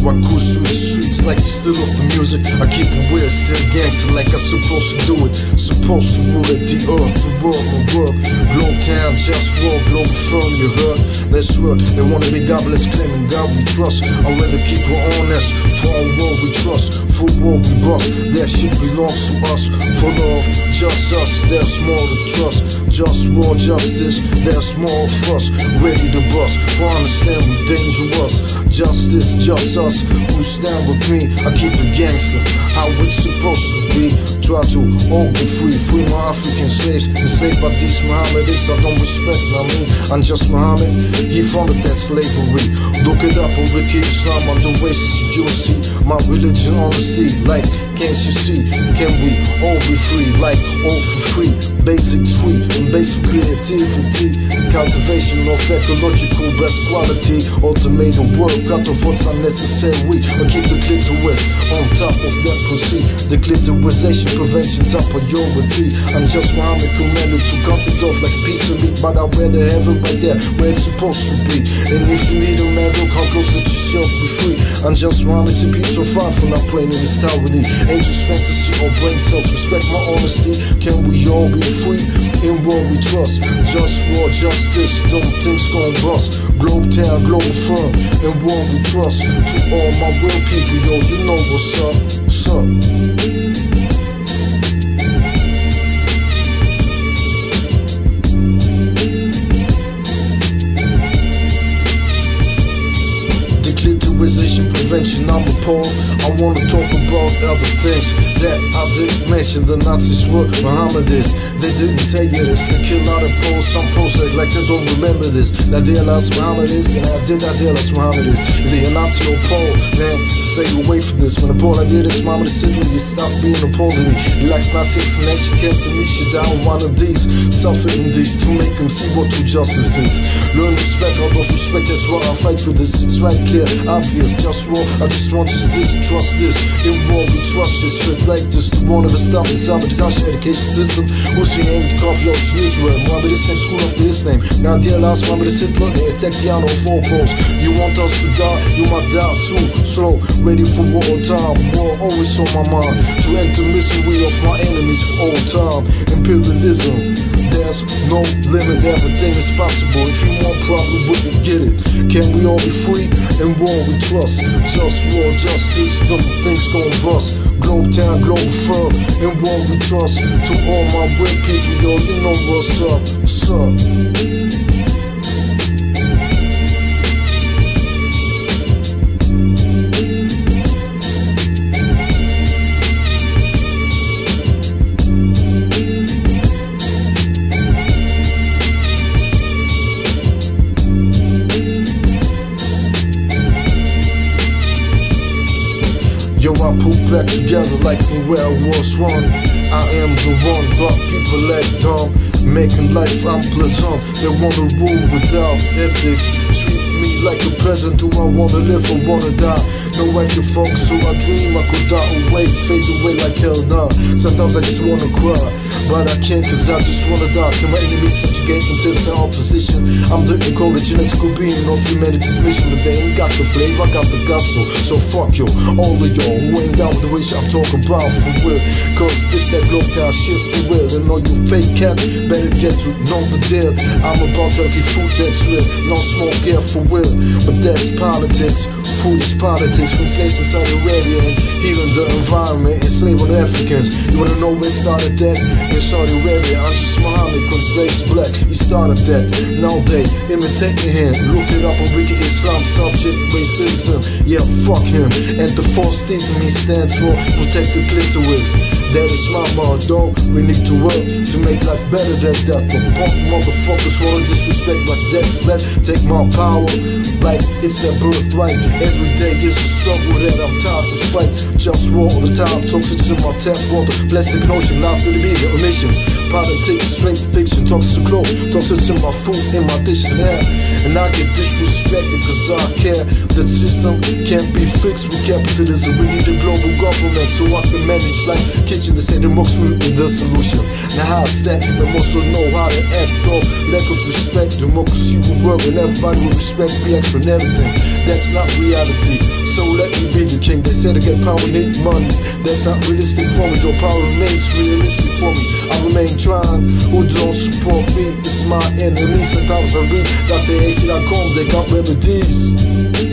So I cruise through the streets like you still off the music. I keep it weird, still gangster like I'm supposed to do it. Supposed to rule at the earth, the world, my work. Globe town, just war, globe firm, you heard? Let's work. They wanna be godless, claiming God we trust. I'd rather keep it honest. For our world we trust, for war we bust. That shit belongs to us. For love, just us, there's more to trust. Just war, justice, there's more of us. Ready to bust, for understand we dangerous. Justice, just us, who stand with me. I keep it gangster, how it's supposed to be. Try to all be free, free my African slaves. Enslaved by these Mohammedists, I don't respect, I mean, I'm just Muhammad. He founded that slavery. Look it up on Wiki Islam, I'm the racist, you will see. My religion, honesty, like, can't you see? Can we all be free, like, all for free? Basics free, and basic creativity. Cultivation of ecological best quality. Ultimatum work out of what's unnecessary. I keep the clitoris on top of that pussy. The clitorisation prevention top priority. I'm just Muhammad commanded to cut it off like a piece of meat, but I'd rather have it right there where it's supposed to be. And if you need a man, look how close to yourself, be free. I'm just Muhammad, see people so far from not playing in this tyranny. Angels fantasy or brain cells, respect my honesty. Can we all be free in what we trust? Just war, justice, don't things gon' bust. Globe town, global firm, in what we trust. To all my real people, yo, you know what's up, what's up? Prevention, I'm appalled. I wanna talk about other things that I didn't mention. The Nazis were Mohammedists. They didn't tell you this. They kill out of Poles. Some Poles act like they don't remember this. That they lost Mohammedists, and I did not hear lost Mohammedists. Either you're Nazi or Pole, man, stay away from this. When the Pole I did is Mohammed Sidley, you stop being a Pole to me. He likes Nazis and action camps and niche down one of these. Suffering these to make them see what true justice is. Learn respect, out of respect, that's why I fight for this. It's right clear, obvious, just war. I just want justice, trust this. In war we trust it, straight like this. The one of the stop the sabotage education system. Who's your name? The copy of Israel. Mohammed is same school after his name. Now dear last Mohammed is Hitler, they attack the on four poles. You want us to die, you might die soon. Slow, ready for war time. War always on my mind. To end the misery of my enemies for all time. Imperialism, there's no limit, everything is possible. If you want, probably wouldn't get it. Can we all be free? In war we trust. Just war, justice, them things gon' bust. Globe town, global firm, in war we trust. To all my real people, yo, you know what's up, what's up? Yo, I pull back together like from where I was one. I am the one, but people act dumb, making life unpleasant. They wanna rule without ethics. Treat me like a peasant. Do I wanna live or wanna die? No right to focus, so I dream I could die away, fade away like hell nah. Sometimes I just wanna cry, but I can't cause I just wanna die. Can my enemies subjugate until it's in opposition? I'm the encoded genetical being of humanity's mission, but they ain't got the flavor, I got the gospel. So fuck you, all of y'all who ain't down with the race I'm talking about for real. Cause it's that globe town shit for real. And all you fake cats better get to know the deal. I'm about healthy food that's real, no smoke air for real. But that's politics, food is politics. From slaves in Saudi Arabia and healing the environment, enslaving Africans. You wanna know where started that? In Saudi Arabia, I'm just Muhammad, when slaves black, he started that. Now they imitating him. Look it up on Wiki Islam, subject racism. Yeah, fuck him. And the false theism he stands for, protect the clitoris. That is my motto. We need to work to make life better than that. The punk motherfuckers wanna disrespect like that. Let's take my power like it's their birthright. Every day is a struggle that I'm tired to fight. Just war all the time, toxins in my tap water. Plastic notion, lots of the media emissions. politics, straight fiction, talks to clothes, talks to my food and my dish and hair. And I get disrespected cause I care. The system can't be fixed with capitalism. We need a global government so I can manage like kitchen. They say the most will be the solution. Now how's that? We also know how to act off. Lack of respect, democracy will work and everybody will respect me for everything. That's not reality, so let me be the king. They say to get power we need money. That's not realistic for me, though power remains realistic for me. I remain trying, who don't support me, it's my enemy. Sometimes I read Dr. AC.com, they got remedies.